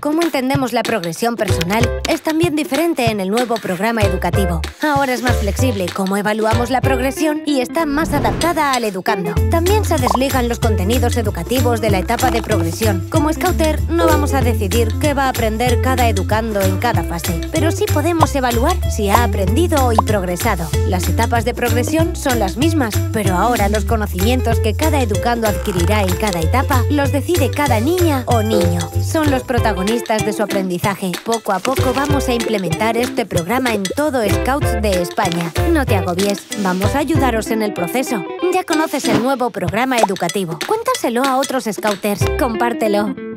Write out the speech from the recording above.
Cómo entendemos la progresión personal es también diferente en el nuevo programa educativo. Ahora es más flexible cómo evaluamos la progresión y está más adaptada al educando. También se desligan los contenidos educativos de la etapa de progresión. Como Scouter, no vamos a decidir qué va a aprender cada educando en cada fase, pero sí podemos evaluar si ha aprendido y progresado. Las etapas de progresión son las mismas, pero ahora los conocimientos que cada educando adquirirá en cada etapa los decide cada niña o niño. Son los protagonistas de su aprendizaje. Poco a poco vamos a implementar este programa en todo Scouts de España. No te agobies, vamos a ayudaros en el proceso. Ya conoces el nuevo programa educativo. Cuéntaselo a otros Scouters. Compártelo.